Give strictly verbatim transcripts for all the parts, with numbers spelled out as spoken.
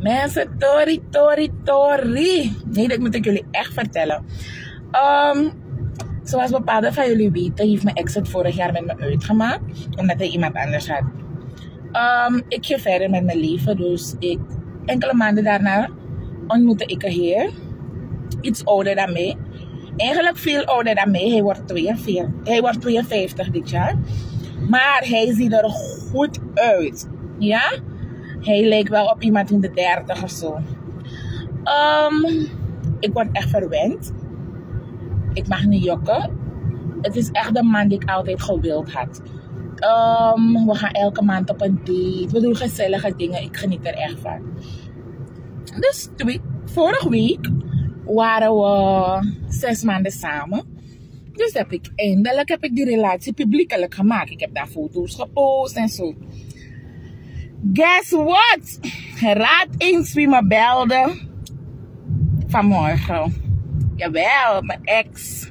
Mensen, tori, tori, tori. Nee, dit moet ik jullie echt vertellen. Um, zoals bepaalde van jullie weten, heeft mijn ex het vorig jaar met me uitgemaakt. Omdat hij iemand anders had. Um, ik ging verder met mijn leven. Dus ik, enkele maanden daarna ontmoette ik een heer. Iets ouder dan mij. Eigenlijk veel ouder dan mij. Hij wordt tweeënveertig. Hij wordt tweeënvijftig dit jaar. Maar hij ziet er goed uit. Ja? Hij lijkt wel op iemand in de dertig of zo. Um, ik word echt verwend. Ik mag niet jokken. Het is echt de man die ik altijd gewild had. Um, we gaan elke maand op een date. We doen gezellige dingen. Ik geniet er echt van. Dus twee, vorige week waren we zes maanden samen. Dus heb ik eindelijk heb ik die relatie publiekelijk gemaakt. Ik heb daar foto's gepost en zo. Guess what? Raad eens wie me belde vanmorgen. Jawel, mijn ex.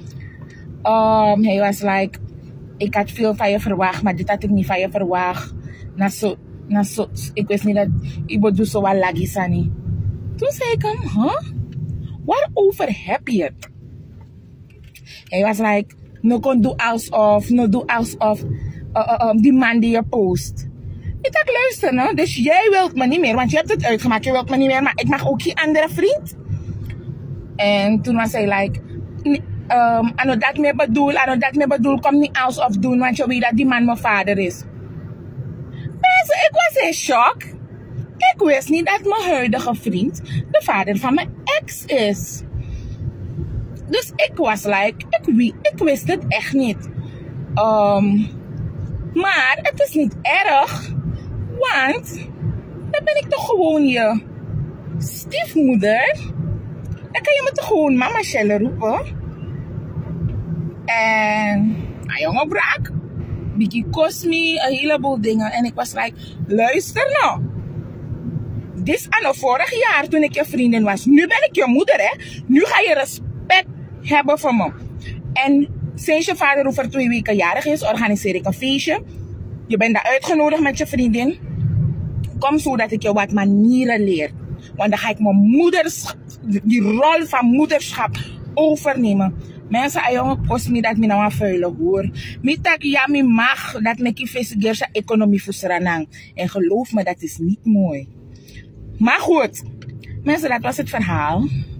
Um, hij was like, ik had veel van je verwacht, maar dit had ik niet van je verwacht. Na zo, na zo, ik wist niet dat ik bedoel zo wat lagisani. Toen zei ik hem, huh? Waarover heb je het? Hij was like, no kon doen alsof, no doe alsof, uh, uh, um, die man die je post. Ik dacht, luister nou, dus jij wilt me niet meer, want je hebt het uitgemaakt, je wilt me niet meer, maar ik mag ook geen andere vriend. En toen was hij like, um, ano dat me bedoel, ano dat me bedoel, kom niet alsof doen, want je weet dat die man mijn vader is. Mensen, ik was in shock. Ik wist niet dat mijn huidige vriend de vader van mijn ex is. Dus ik was like, ik, ik wist het echt niet. Um, maar het is niet erg. Want dan ben ik toch gewoon je stiefmoeder. Dan kan je me toch gewoon mama Chelle roepen. En ah, jongen braak. Die kost me een heleboel dingen. En ik was like, luister nou. Dit is aan het vorig jaar toen ik je vriendin was. Nu ben ik je moeder, hè. Nu ga je respect hebben voor me. En sinds je vader over twee weken jarig is, organiseer ik een feestje. Je bent daar uitgenodigd met je vriendin. Kom zodat ik je wat manieren leer. Want dan ga ik mijn moeders, die rol van moederschap overnemen. Mensen, a jongen post me dat me nou een vuile hoor. Me tak ja me mag dat me ki fesigeer sa economie fusranang. En geloof me, dat is niet mooi. Maar goed, mensen, dat was het verhaal.